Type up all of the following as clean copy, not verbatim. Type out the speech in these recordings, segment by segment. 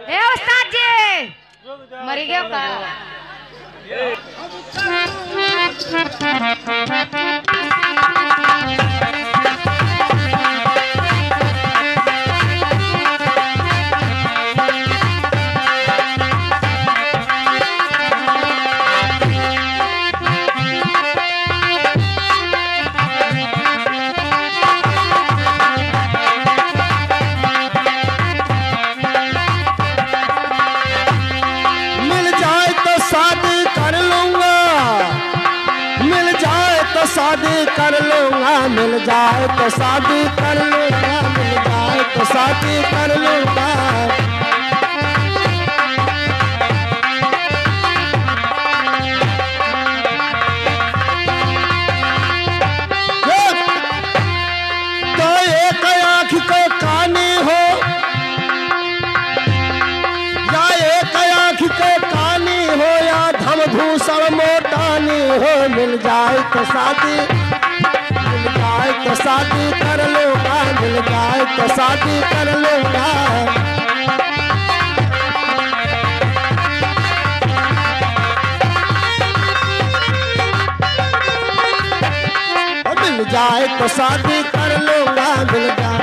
ए उस्ताद जी मरी गयो का शादी कर लूंगा, मिल जाए तो शादी कर लूंगा, मिल जाए तो शादी कर लूंगा। तो एक आँख को कानी हो या एक आँख को कानी हो या धमधूसर मोटानी हो, मिल जाए तो शादी, मिल जाए तो शादी कर लूंगा, मिल जाए तो शादी कर लूंगा। मिल जाए तो शादी कर लूंगा, मिल जाए।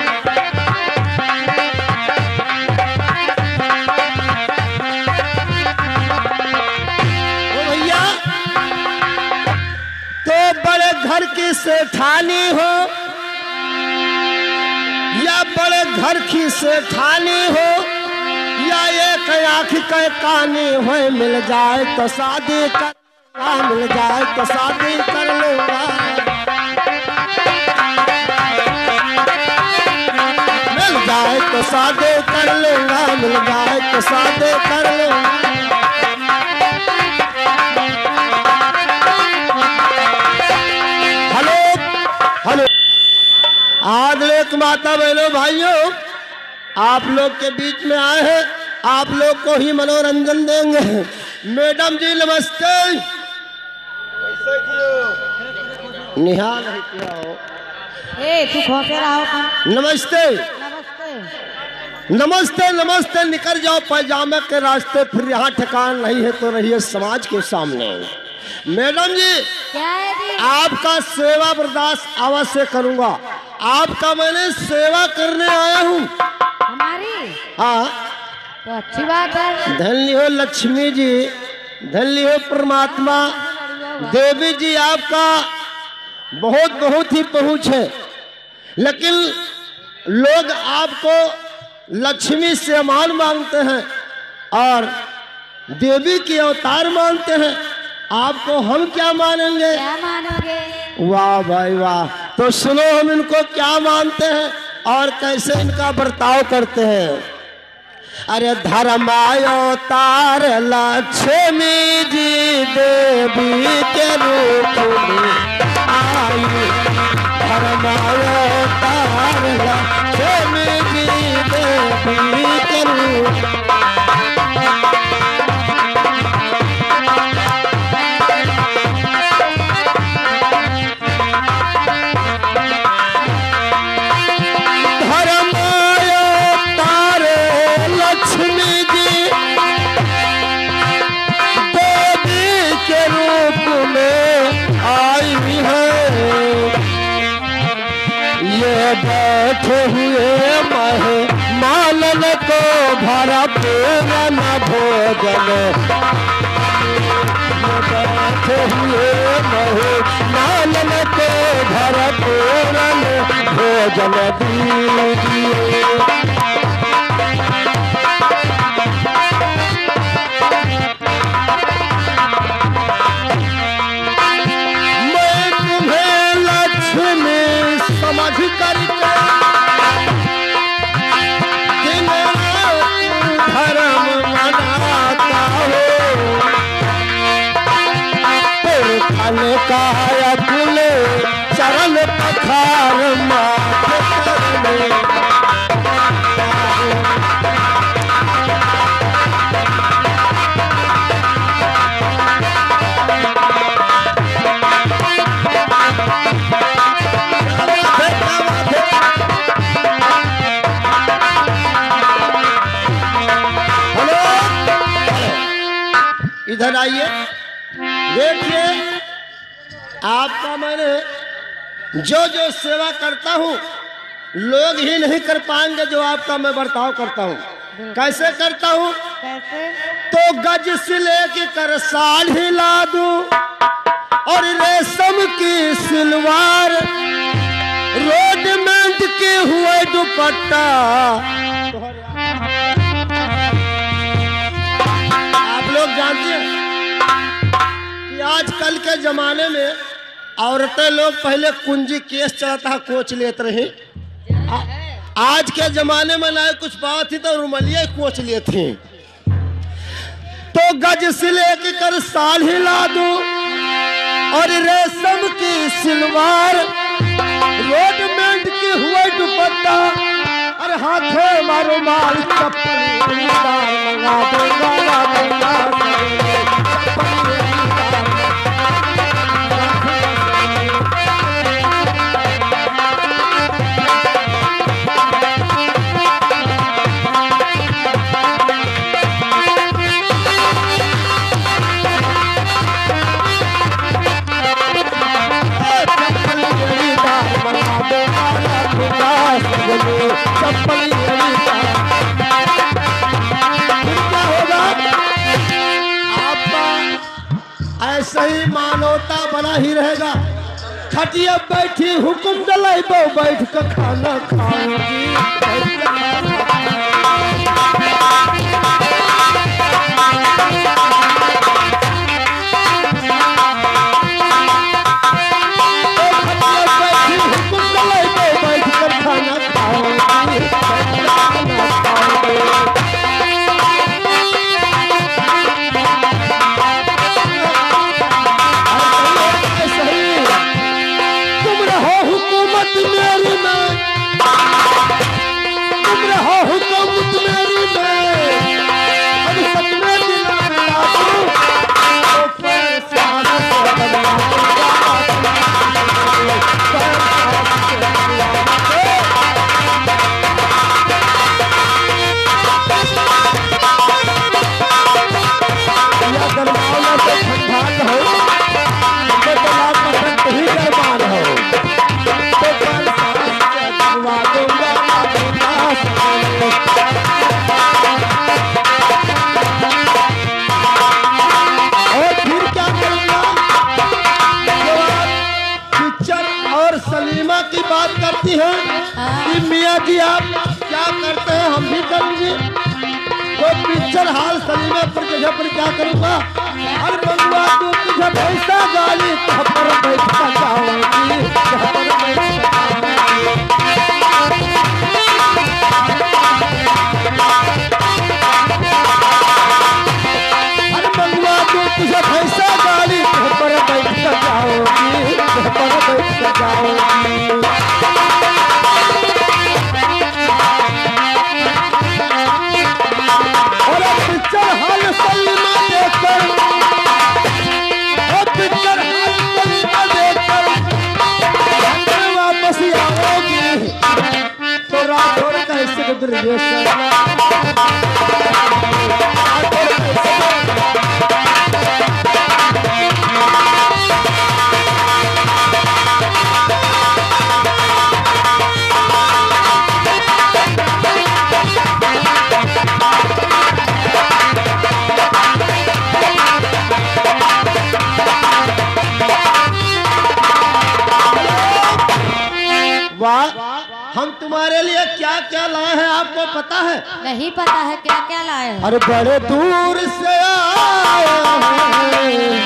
घर की सेठानी हो या बड़े घर की सेठानी हो या एक आँख के कानी हो, मिल जाए तो शादी कर लूंगा, मिल जाए तो शादी कर लूंगा। मिल जाए तो शादी कर लूंगा, मिल जाए तो शादी कर लूंगा। आज लोग माता बहनों भाइयों आप लोग के बीच में आए हैं, आप लोग को ही मनोरंजन देंगे। मैडम जी नमस्ते। निहाल है क्या हो? ए तू खोके रहा हो। नमस्ते नमस्ते नमस्ते, निकल जाओ पैजामे के रास्ते, फिर यहाँ ठिकान नहीं है तो रहिए समाज के सामने। मैडम जी क्या है जी? आपका सेवा बर्दाश्त अवश्य करूंगा, आपका मैंने सेवा करने आया हूँ। हमारी? हाँ तो अच्छी बात है। धन्य हो लक्ष्मी जी, धन्य हो परमात्मा। देवी जी आपका बहुत बहुत ही पहुँच है, लेकिन लोग आपको लक्ष्मी से अमान मांगते हैं और देवी के अवतार मानते हैं, आपको हम क्या मानेंगे? क्या मानोगे? वाह भाई वाह। तो सुनो हम इनको क्या मानते हैं और कैसे इनका बर्ताव करते हैं। अरे धर्मावतार लक्ष्मी जी देवी के रूप में आई, धर्मावतार लक्ष्मी जी देवी के रूप। बैठे हुए महे मालन को भरा पूरन भोजन, बैठे हुए महे मालन को भरा पूरन भोजन दीजिए। मैं तुम्हें लक्ष्मी समझ करके दिन धर्म मनाता हो, पुरखन का अकुल चरण पखार माथे करने। इधर आइए। देखिए, आपका मैंने जो जो सेवा करता हूँ लोग ही नहीं कर पाएंगे जो आपका मैं बर्ताव करता हूँ। कैसे करता हूँ? कैसे? तो गज से लेके कर साल हिला दूं और रेशम की सिलवार रोडमेंट के हुए दुपट्टा। आप लोग जानते हैं कि आजकल के जमाने में औरतें लोग पहले कुंजी केस चलाता है कोच लेते रही। आज के जमाने में ना कुछ बात थी तो रुमलिया कोच लिए थी। तो गज से लेके कर साल हिला दूं और रेशम की सिलवार रोडमेंट के हुए दुपट्टा और हाथों मारो माल चप्पल मंगा दूंगा। ऐसा ही मानवता बना ही रहेगा। खटिया बैठी हुकुम डलाइबो बैठ के खाना खाओगी। सलीमा की बात करती है कि मियाँ जी आप क्या करते हैं हम भी करेंगे। तो पिक्चर हाल सलीमा पर जगह पर क्या करूँगा? अरे बंगुआ तू तुझे पैसा गाली पर बैठा जाऊंगी। अरे बंगुआ तू तुझे पैसा गाली पर बैठा जाऊंगी। और पिक्चर हाल सलीमा देखकर वापस आओगी तो राठौर कैसे गुजरेगी? हम तुम्हारे लिए क्या क्या लाए हैं आपको पता है? नहीं पता है क्या क्या लाए हैं। अरे बड़े दूर से आए हैं।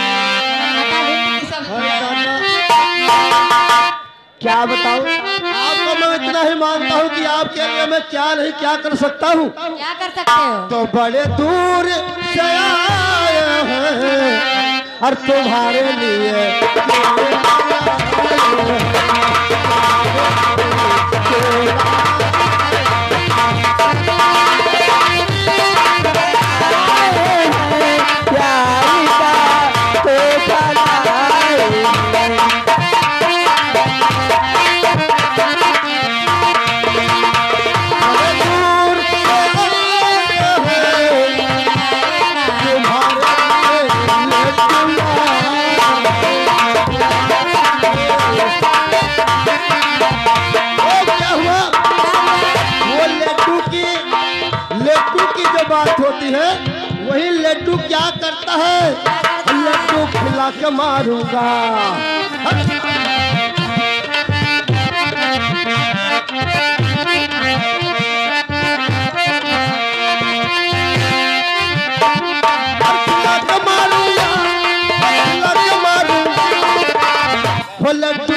क्या बताऊं आपको? मैं इतना ही मानता हूँ कि आपके लिए मैं क्या नहीं क्या कर सकता हूँ। क्या कर सकते हो? तो बड़े दूर से आए हैं और तुम्हारे लिए बात होती है। वही लड्डू क्या करता है, लड्डू खिला के मारूंगा। खिला के मारूंगा, खिला के मारूंगा, वो लड्डू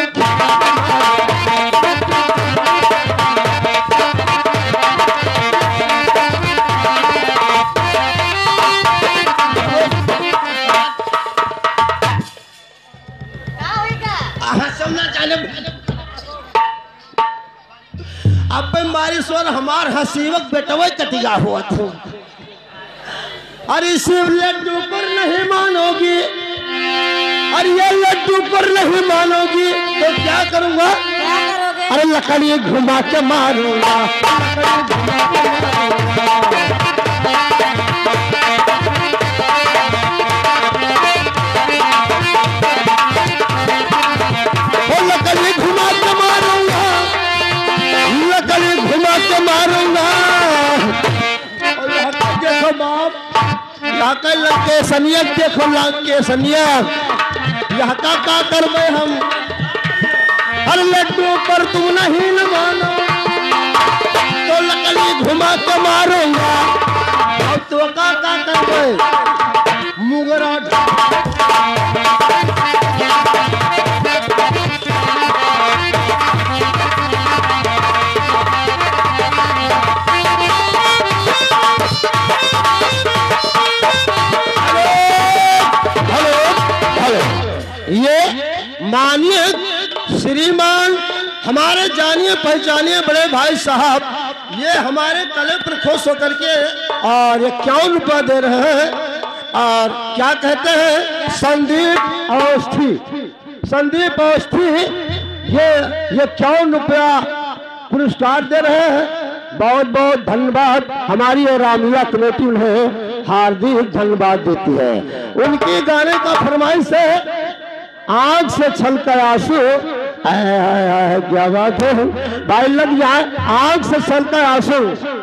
अब मारी स्वर हमार हसीवक बेटवे कटिया हुआ था। अरे शिव लड्डू पर नहीं मानोगी, अरे ये लड्डू पर नहीं मानोगी तो क्या करूंगा, क्या करोगे? अरे लकड़ी घुमा के मारूंगा, लकड़ी घुमा के मारूंगा। लकड़ी घुमा के मारूंगा, लकड़ी घुमा के मारूंगा। और यहाँ का देखो बाप, यहाँ का लड़के सनियत देखो, लड़के सनियत यहाँ का करवे हम। हर लड्डू पर तुम नहीं न मानो तो लकड़ी घुमा के मारूंगा। अब तो का करवे मुगरा मानिए श्रीमान, हमारे जानिए पहचानिए बड़े भाई साहब, ये हमारे तले पर खुश होकर के और ये क्यों रुपया दे रहे हैं और क्या कहते हैं, संदीप अवस्थी, संदीप अवस्थी ये क्यों रुपया पुरस्कार दे रहे हैं। बहुत बहुत धन्यवाद। हमारी और रामिया कमेटी उन्हें हार्दिक धन्यवाद देती है। उनके गाने का फरमाइश है, आग से छलकर आंसू, क्या बात है भाई, लग जाए आग से छलकर आंसू।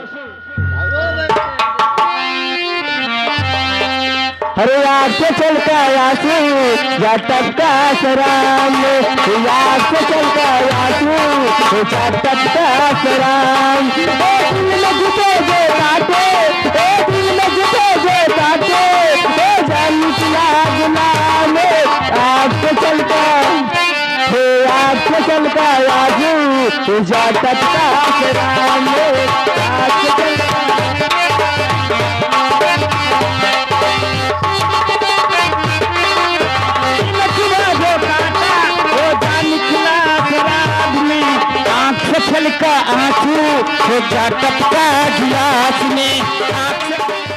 अरे आग से छलकर आंसू या टपका शराब, आग से छलकर आंसू या टपका शराब। दिल में घुसे जो काटे, दिल में घुसे जो काटे, जान निकला गुलाम। आग से चलता है, आग से चलता आजू जा टपका शराब, आग से चलता निकला जो काटा वो जान निकला शराब में। आग से छलका आंसू जा टपका गिलास में।